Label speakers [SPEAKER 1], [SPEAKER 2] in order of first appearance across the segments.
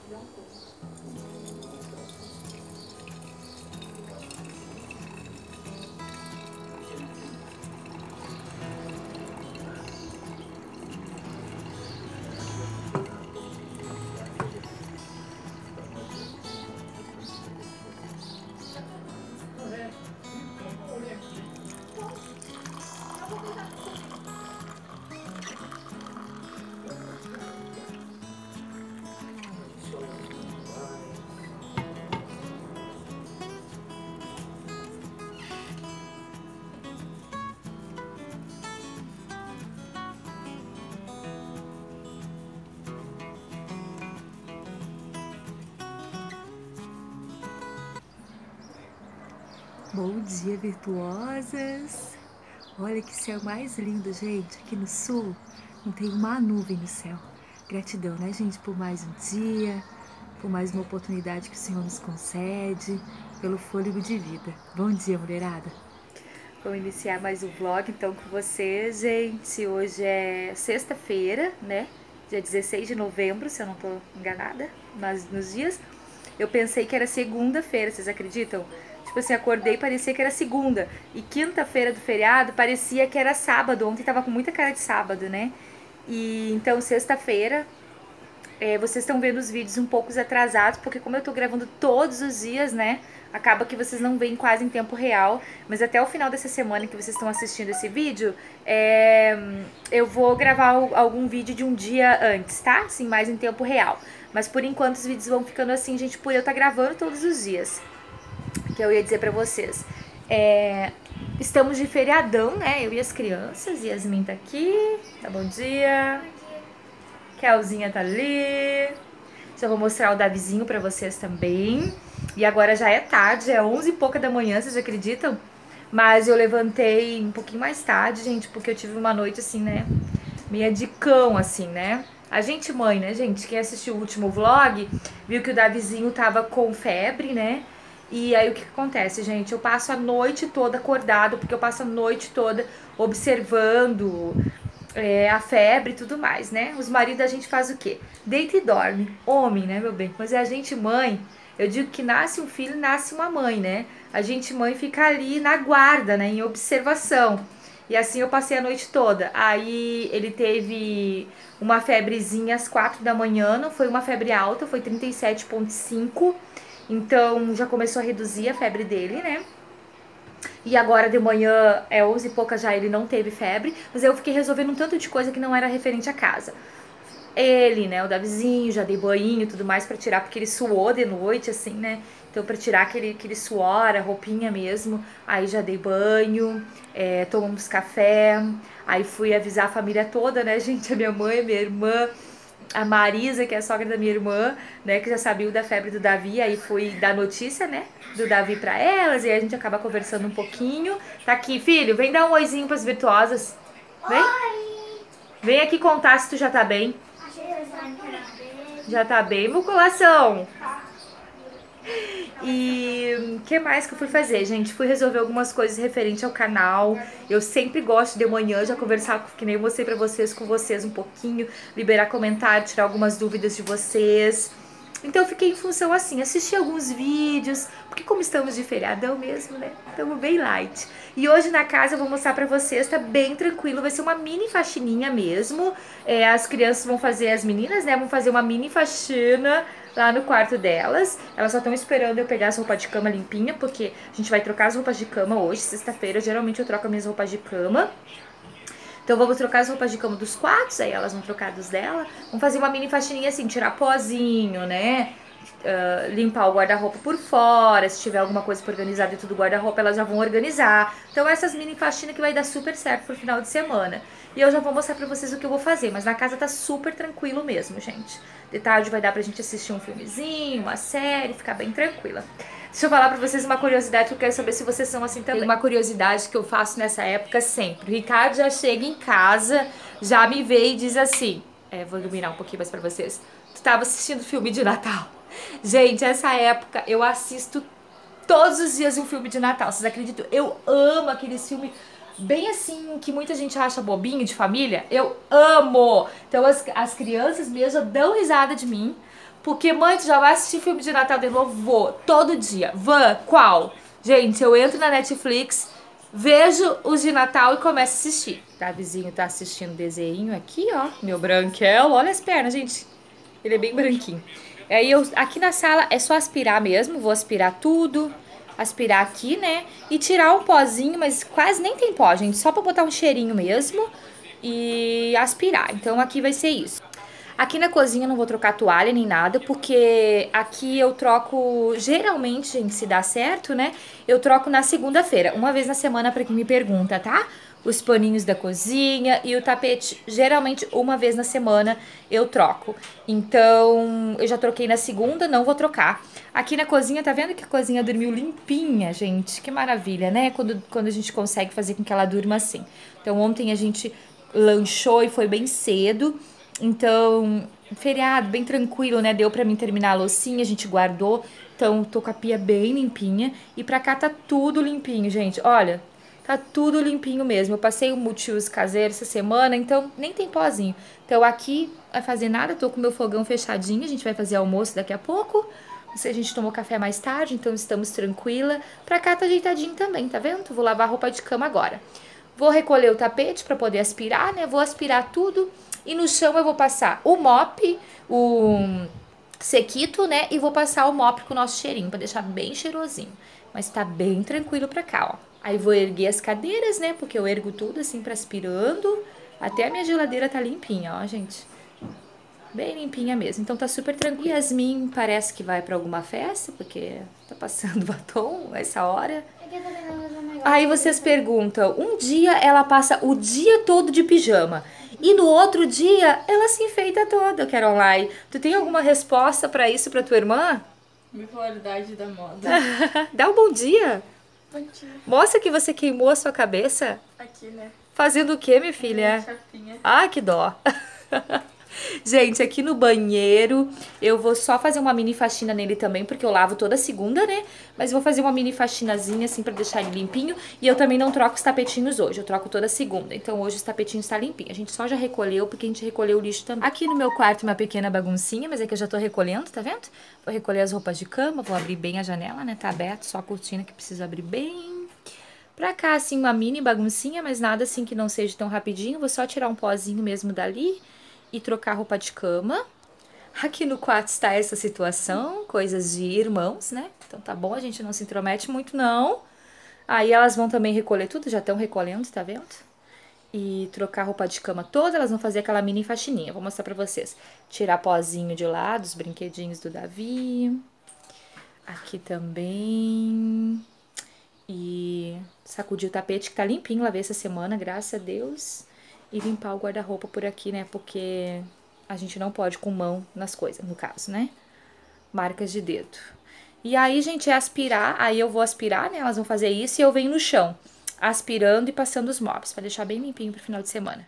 [SPEAKER 1] Bom dia, virtuosas! Olha que céu mais lindo, gente. Aqui no sul não tem uma nuvem no céu. Gratidão, né, gente, por mais um dia, por mais uma oportunidade que o Senhor nos concede, pelo fôlego de vida. Bom dia, mulherada! Vamos iniciar mais um vlog, então, com vocês, gente. Hoje é sexta-feira, né? Dia 16 de novembro, se eu não tô enganada, mas nos dias. Eu pensei que era segunda-feira, vocês acreditam? Tipo assim, acordei e parecia que era segunda. E quinta-feira do feriado parecia que era sábado. Ontem tava com muita cara de sábado, né? E então, sexta-feira, vocês estão vendo os vídeos um pouco atrasados, porque como eu tô gravando todos os dias, né? Acaba que vocês não veem quase em tempo real. Mas até o final dessa semana que vocês estão assistindo esse vídeo, eu vou gravar algum vídeo de um dia antes, tá? Assim, mais em tempo real. Mas por enquanto os vídeos vão ficando assim, gente, por eu estar gravando todos os dias. Que eu ia dizer pra vocês. Estamos de feriadão, né? Eu e as crianças. Yasmin tá aqui. Tá, bom dia. Kelzinha tá ali. Já vou mostrar o Davizinho pra vocês também. E agora já é tarde, é 11 e pouca da manhã, vocês acreditam? Mas eu levantei um pouquinho mais tarde, gente, porque eu tive uma noite assim, né? Meia de cão, assim, né? A gente mãe, né, gente? Quem assistiu o último vlog viu que o Davizinho tava com febre, né? E aí o que acontece, gente? Eu passo a noite toda acordado, porque eu passo a noite toda observando a febre e tudo mais, né? Os maridos a gente faz o quê? Deita e dorme. Homem, né, meu bem? Mas é a gente mãe, eu digo que nasce um filho, nasce uma mãe, né? A gente mãe fica ali na guarda, né? Em observação. E assim eu passei a noite toda. Aí ele teve uma febrezinha às 4 da manhã, não foi uma febre alta, foi 37,5. Então já começou a reduzir a febre dele, né? E agora de manhã, 11 e pouca já, ele não teve febre. Mas eu fiquei resolvendo um tanto de coisa que não era referente à casa. Ele, né, o Davizinho, já dei banho e tudo mais pra tirar, porque ele suou de noite, assim, né? Então pra tirar aquele suor, a roupinha mesmo. Aí já dei banho, tomamos café. Aí fui avisar a família toda, né, gente? A minha mãe, a minha irmã, a Marisa, que é a sogra da minha irmã, né, que já sabia da febre do Davi, aí fui dar notícia, né, do Davi pra elas, e aí a gente acaba conversando um pouquinho. Tá aqui, filho, vem dar um oizinho pras virtuosas. Vem. Oi! Vem aqui contar se tu já tá bem. Já tá bem, musculação? E o que mais que eu fui fazer, gente? Fui resolver algumas coisas referente ao canal. Eu sempre gosto de manhã já conversar, que nem eu mostrei pra vocês, com vocês um pouquinho, liberar comentário, tirar algumas dúvidas de vocês. Então eu fiquei em função assim, assisti alguns vídeos, porque como estamos de feriadão mesmo, né? Estamos bem light. E hoje na casa eu vou mostrar pra vocês, tá bem tranquilo, vai ser uma mini faxininha mesmo. As crianças vão fazer, as meninas, né, vão fazer uma mini faxina lá no quarto delas. Elas só estão esperando eu pegar as roupas de cama limpinha, porque a gente vai trocar as roupas de cama hoje, sexta-feira. Geralmente eu troco as minhas roupas de cama. Então vamos trocar as roupas de cama dos quartos, aí elas vão trocar dos dela. Vamos fazer uma mini faxininha assim, tirar pozinho, né? Limpar o guarda-roupa por fora. Se tiver alguma coisa pra organizar dentro do guarda-roupa, elas já vão organizar. Então essas mini faxinas que vai dar super certo pro final de semana. E eu já vou mostrar pra vocês o que eu vou fazer. Mas na casa tá super tranquilo mesmo, gente. De tarde vai dar pra gente assistir um filmezinho, uma série, ficar bem tranquila. Deixa eu falar pra vocês uma curiosidade que eu quero saber se vocês são assim também. Uma curiosidade que eu faço nessa época sempre. O Ricardo já chega em casa, já me vê e diz assim... vou iluminar um pouquinho mais pra vocês. Tu tava assistindo filme de Natal. Gente, essa época eu assisto todos os dias um filme de Natal. Vocês acreditam? Eu amo aqueles filmes bem assim, que muita gente acha bobinho, de família. Eu amo! Então as crianças mesmo dão risada de mim. Porque, mãe, tu já vai assistir filme de Natal de novo? Vou, todo dia. Van, qual? Gente, eu entro na Netflix, vejo os de Natal e começo a assistir. Tá, vizinho tá assistindo desenho aqui, ó. Meu branquelo, olha as pernas, gente. Ele é bem branquinho. Aí aqui na sala é só aspirar mesmo, vou aspirar tudo. Aspirar aqui, né? E tirar um pozinho, mas quase nem tem pó, gente. Só pra botar um cheirinho mesmo e aspirar. Então aqui vai ser isso. Aqui na cozinha eu não vou trocar toalha nem nada, porque aqui eu troco, geralmente, gente, se dá certo, né? Eu troco na segunda-feira, uma vez na semana pra quem me pergunta, tá? Os paninhos da cozinha e o tapete, geralmente uma vez na semana eu troco. Então, eu já troquei na segunda, não vou trocar. Aqui na cozinha, tá vendo que a cozinha dormiu limpinha, gente? Que maravilha, né? Quando a gente consegue fazer com que ela durma assim. Então, ontem a gente lanchou e foi bem cedo. Então, feriado, bem tranquilo, né? Deu pra mim terminar a loucinha, a gente guardou. Então, tô com a pia bem limpinha. E pra cá tá tudo limpinho, gente. Olha, tá tudo limpinho mesmo. Eu passei o multiuso caseiro essa semana, então nem tem pozinho. Então, aqui não vai fazer nada, tô com o meu fogão fechadinho. A gente vai fazer almoço daqui a pouco. A gente tomou café mais tarde, então estamos tranquila. Pra cá tá ajeitadinho também, tá vendo? Vou lavar a roupa de cama agora. Vou recolher o tapete pra poder aspirar, né? Vou aspirar tudo. E no chão eu vou passar o mop, o sequito, né? E vou passar o mop com o nosso cheirinho, pra deixar bem cheirosinho. Mas tá bem tranquilo pra cá, ó. Aí vou erguer as cadeiras, né? Porque eu ergo tudo assim pra aspirando. Até a minha geladeira tá limpinha, ó, gente. Bem limpinha mesmo. Então tá super tranquilo. Yasmin parece que vai pra alguma festa, porque tá passando batom essa hora. Aí vocês perguntam, um dia ela passa o dia todo de pijama e no outro dia ela se enfeita toda, Caroline. Tu tem alguma resposta pra isso pra tua irmã?
[SPEAKER 2] Bipolaridade da moda.
[SPEAKER 1] Dá um bom dia.
[SPEAKER 2] Bom dia.
[SPEAKER 1] Mostra que você queimou a sua cabeça.
[SPEAKER 2] Aqui, né?
[SPEAKER 1] Fazendo o que, minha filha?
[SPEAKER 2] Chapinha.
[SPEAKER 1] Ah, que dó. Gente, aqui no banheiro eu vou só fazer uma mini faxina nele também, porque eu lavo toda segunda, né? Mas vou fazer uma mini faxinazinha assim pra deixar ele limpinho. E eu também não troco os tapetinhos hoje, eu troco toda segunda. Então hoje os tapetinhos tá limpinho. A gente só já recolheu, porque a gente recolheu o lixo também. Aqui no meu quarto uma pequena baguncinha, mas é que eu já tô recolhendo, tá vendo? Vou recolher as roupas de cama, vou abrir bem a janela, né? Tá aberto, só a cortina que precisa abrir bem. Pra cá, assim, uma mini baguncinha, mas nada assim que não seja tão rapidinho. Vou só tirar um pozinho mesmo dali e trocar a roupa de cama. Aqui no quarto está essa situação, coisas de irmãos, né? Então tá bom, a gente não se intromete muito, não. Aí elas vão também recolher tudo, já estão recolhendo, tá vendo? E trocar a roupa de cama toda, elas vão fazer aquela mini faxininha. Vou mostrar pra vocês. Tirar pozinho de lá, dos brinquedinhos do Davi. Aqui também. E sacudir o tapete que tá limpinho, lavei essa semana, graças a Deus. E limpar o guarda-roupa por aqui, né? Porque a gente não pode com mão nas coisas, no caso, né? Marcas de dedo. E aí, gente, é aspirar. Aí eu vou aspirar, né? Elas vão fazer isso e eu venho no chão, aspirando e passando os mops, pra deixar bem limpinho pro final de semana.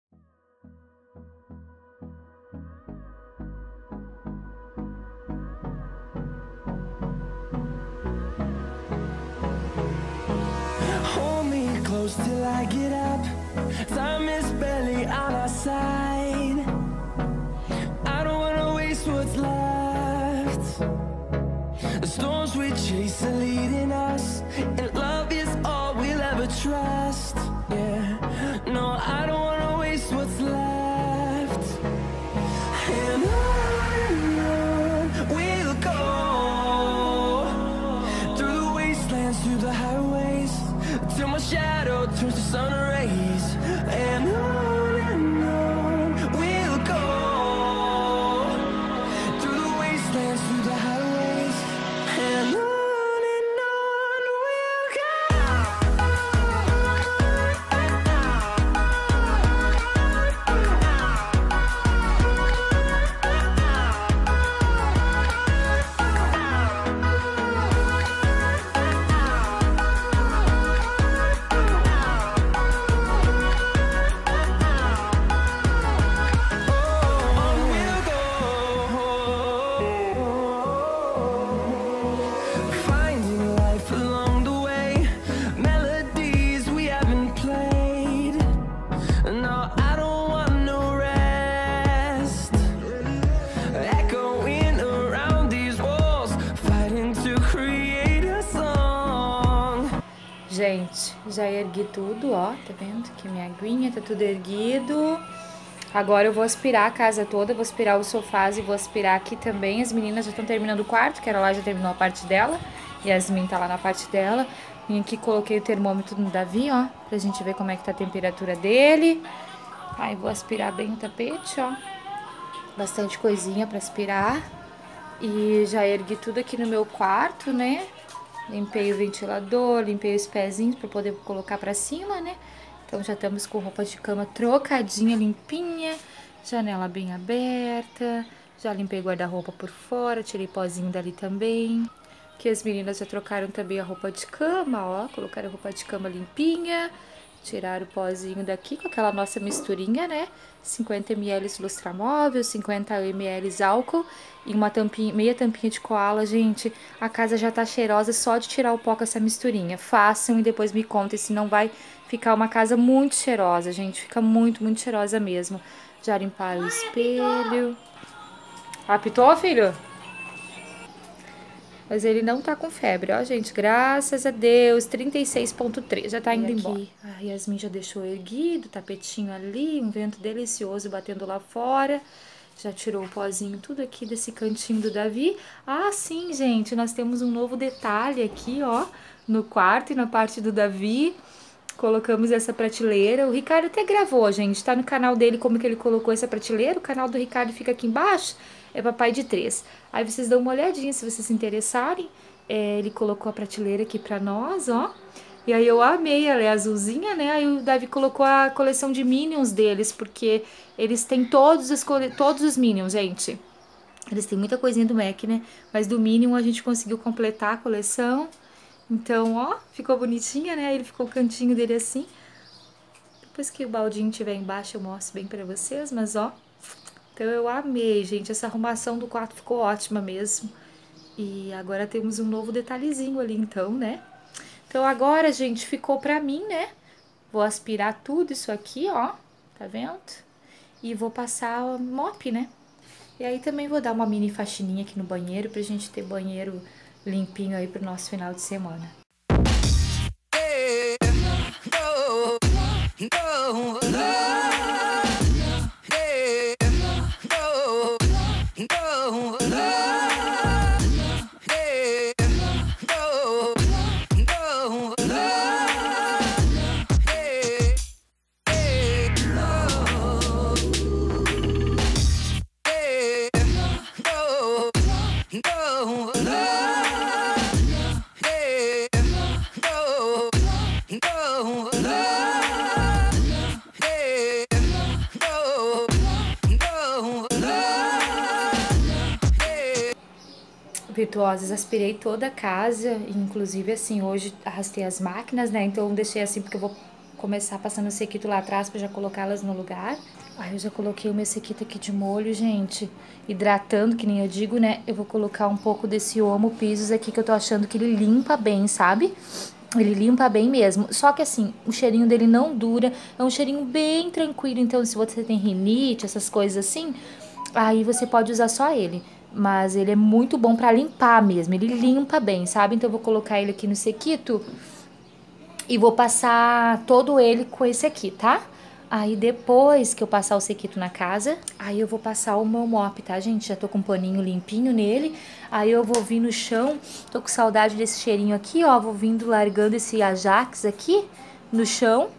[SPEAKER 3] Hold me close till I get up. Time is barely on our side. I don't wanna waste what's left. The storms we chase are leading us, and love is all we'll ever trust. Yeah, no, I don't wanna waste what's left. And on we'll go, through the wastelands, through the highways, till my shadow turns to sun rays. And on we'll go, through the wastelands, through the highways, and on we'll go.
[SPEAKER 4] gente, já ergui tudo, ó, tá vendo? Que minha aguinha tá tudo erguido. Agora eu vou aspirar a casa toda, vou aspirar os sofás e vou aspirar aqui também. As meninas já estão terminando o quarto, que a lá já terminou a parte dela. E a Yasmin tá lá na parte dela. Vim aqui, coloquei o termômetro no Davi, ó, pra gente ver como é que tá a temperatura dele. Aí vou aspirar bem o tapete, ó. Bastante coisinha pra aspirar. E já ergui tudo aqui no meu quarto, né? Limpei o ventilador, limpei os pezinhos pra poder colocar pra cima, né? Então já estamos com roupa de cama trocadinha, limpinha. Janela bem aberta. Já limpei guarda-roupa por fora, tirei pozinho dali também. Que as meninas já trocaram também a roupa de cama, ó. Colocaram a roupa de cama limpinha. Tiraram o pozinho daqui com aquela nossa misturinha, né? 50 ml lustramóvel, 50 ml álcool e uma tampinha, meia tampinha de koala, gente. A casa já tá cheirosa só de tirar o pó com essa misturinha. Façam e depois me contem, senão vai ficar uma casa muito cheirosa, gente. Fica muito, muito cheirosa mesmo. Já limparam o espelho. Apitou, filho? Mas ele não tá com febre, ó, gente. Graças a Deus. 36,3. Já tá indo embora. A Yasmin já deixou erguido, tapetinho ali, um vento delicioso batendo lá fora. Já tirou o pozinho tudo aqui desse cantinho do Davi. Ah, sim, gente, nós temos um novo detalhe aqui, ó, no quarto e na parte do Davi. Colocamos essa prateleira. O Ricardo até gravou, gente. Tá no canal dele como que ele colocou essa prateleira. O canal do Ricardo fica aqui embaixo. É Papai de 3. Aí vocês dão uma olhadinha se vocês se interessarem. Ele colocou a prateleira aqui pra nós, ó. E aí eu amei, ela é azulzinha, né? Aí o Davi colocou a coleção de Minions deles, porque eles têm todos os Minions, gente. Eles têm muita coisinha do Mac, né? Mas do Minion a gente conseguiu completar a coleção. Então, ó, ficou bonitinha, né? Ele ficou o cantinho dele assim. Depois que o baldinho estiver embaixo eu mostro bem pra vocês, mas ó... Então eu amei, gente, essa arrumação do quarto ficou ótima mesmo. E agora temos um novo detalhezinho ali, então, né? Então agora, gente, ficou pra mim, né? Vou aspirar tudo isso aqui, ó, tá vendo? E vou passar o mop, né? E aí também vou dar uma mini faxininha aqui no banheiro pra gente ter banheiro limpinho aí pro nosso final de semana. Virtuosas, aspirei toda a casa, inclusive assim, hoje arrastei as máquinas, né, então deixei assim porque eu vou começar passando o sequito lá atrás pra já colocá-las no lugar. Aí eu já coloquei o meu sequito aqui de molho, gente, hidratando, que nem eu digo, né, eu vou colocar um pouco desse Omo Pisos aqui que eu tô achando que ele limpa bem, sabe? Ele limpa bem mesmo, só que assim, o cheirinho dele não dura, é um cheirinho bem tranquilo, então se você tem rinite, essas coisas assim, aí você pode usar só ele. Mas ele é muito bom pra limpar mesmo, ele limpa bem, sabe? Então eu vou colocar ele aqui no sequito e vou passar todo ele com esse aqui, tá? Aí depois que eu passar o sequito na casa, aí eu vou passar o meu mop, tá, gente? Já tô com um paninho limpinho nele. Aí eu vou vir no chão, tô com saudade desse cheirinho aqui, ó. Vou vindo largando esse Ajax aqui no chão.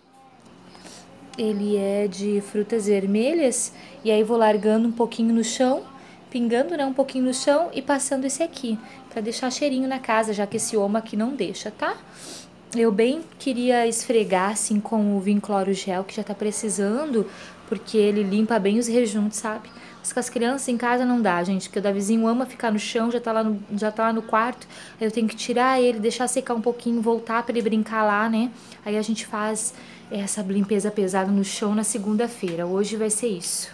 [SPEAKER 4] Ele é de frutas vermelhas e aí vou largando um pouquinho no chão. Pingando, né, um pouquinho no chão e passando esse aqui, pra deixar cheirinho na casa, já que esse Omo aqui não deixa, tá? Eu bem queria esfregar, assim, com o Vincloro Gel, que já tá precisando, porque ele limpa bem os rejuntos, sabe? Mas com as crianças em casa não dá, gente, porque o Davizinho ama ficar no chão, já tá lá no quarto, aí eu tenho que tirar ele, deixar secar um pouquinho, voltar pra ele brincar lá, né? Aí a gente faz essa limpeza pesada no chão na segunda-feira, hoje vai ser isso.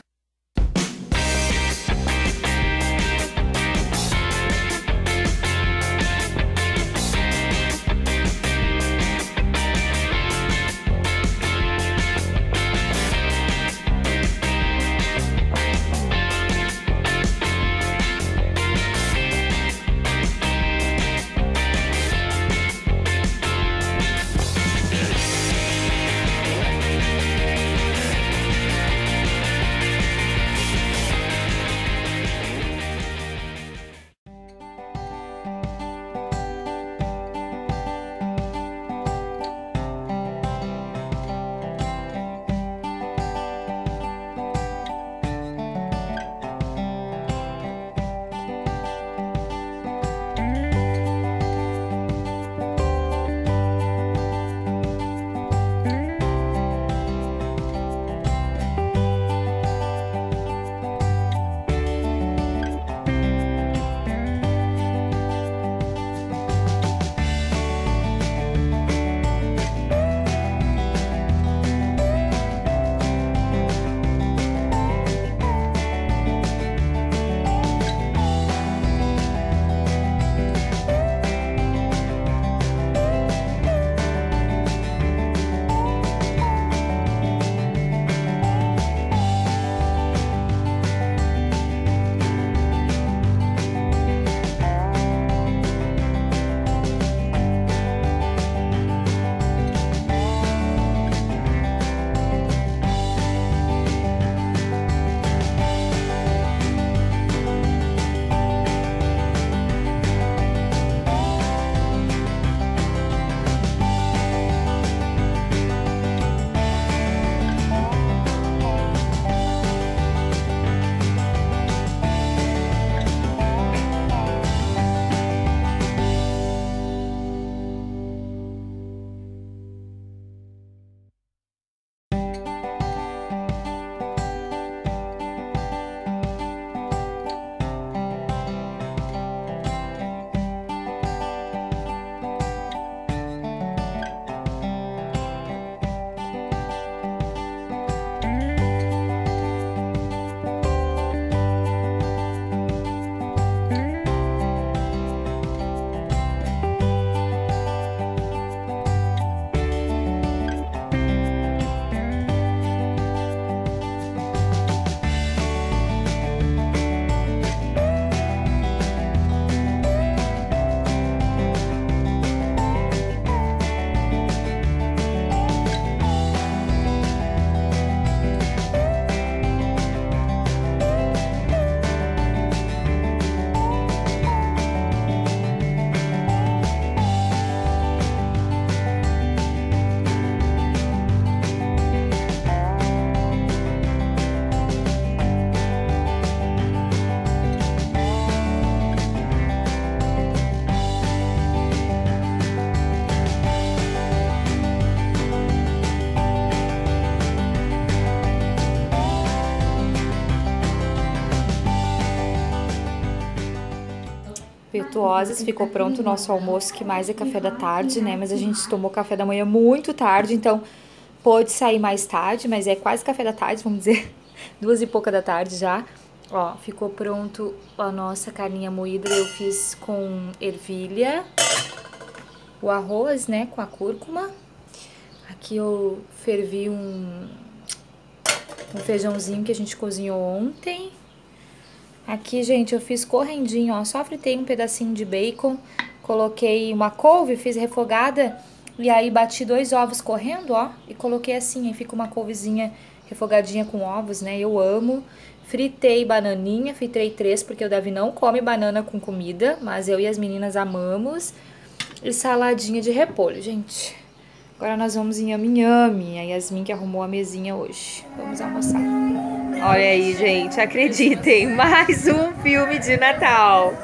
[SPEAKER 4] Virtuosas, ficou pronto o nosso almoço, que mais é café da tarde, né? Mas a gente tomou café da manhã muito tarde, então pôde sair mais tarde, mas é quase café da tarde, vamos dizer, 2 e pouca da tarde já. Ó, ficou pronto a nossa carninha moída, eu fiz com ervilha, o arroz, né, com a cúrcuma. Aqui eu fervi um feijãozinho que a gente cozinhou ontem. Aqui, gente, eu fiz correndinho, ó, só fritei um pedacinho de bacon, coloquei uma couve, fiz refogada e aí bati 2 ovos correndo, ó, e coloquei assim, aí fica uma couvezinha refogadinha com ovos, né, eu amo. Fritei bananinha, fritei 3 porque o Davi não come banana com comida, mas eu e as meninas amamos. E saladinha de repolho, gente. Agora nós vamos em Yami Yami, a Yasmin que arrumou a mesinha hoje. Vamos almoçar. Olha aí, gente, acreditem, mais um filme de Natal.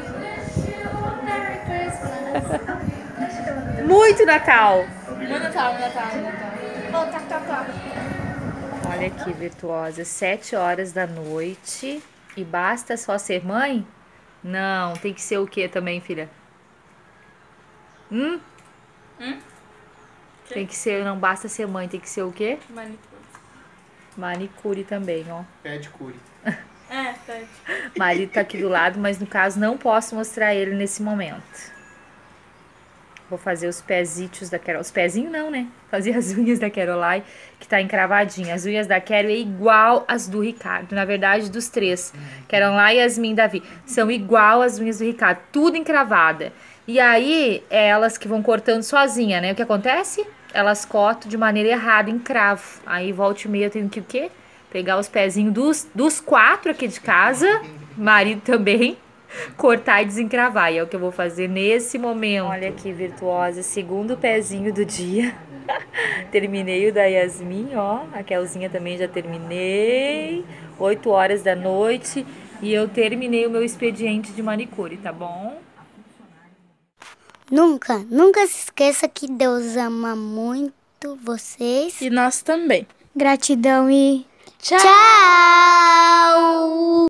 [SPEAKER 4] Muito Natal.
[SPEAKER 2] Natal.
[SPEAKER 4] Olha aqui, Virtuosa, 7 horas da noite e basta só ser mãe? Não, tem que ser o que também, filha? Tem que ser, não basta ser mãe, tem que ser o quê?
[SPEAKER 2] Manicure.
[SPEAKER 4] Manicure também, ó.
[SPEAKER 5] Pedicure.
[SPEAKER 2] Pede.
[SPEAKER 4] Marido tá aqui do lado, mas no caso não posso mostrar ele nesse momento. Vou fazer os pezitos da Carol. Os pezinhos não, né? Fazer as unhas da Caroline, que tá encravadinha. As unhas da Carol é igual as do Ricardo. Na verdade, dos 3. Caroline, Yasmin e Davi. São igual as unhas do Ricardo. Tudo encravada. E aí, é elas que vão cortando sozinha, né? O que acontece? Elas cortam de maneira errada, em cravo. Aí, volta e meia, eu tenho que o quê? Pegar os pezinhos dos 4 aqui de casa. Marido também. Cortar e desencravar. E é o que eu vou fazer nesse momento. Olha aqui, Virtuosa. Segundo pezinho do dia. Terminei o da Yasmin, ó. A Kelzinha também já terminei. 8 horas da noite. E eu terminei o meu expediente de manicure, tá bom?
[SPEAKER 6] Nunca se esqueça que Deus ama muito vocês.
[SPEAKER 2] E nós também.
[SPEAKER 6] Gratidão e
[SPEAKER 2] Tchau!
[SPEAKER 6] tchau!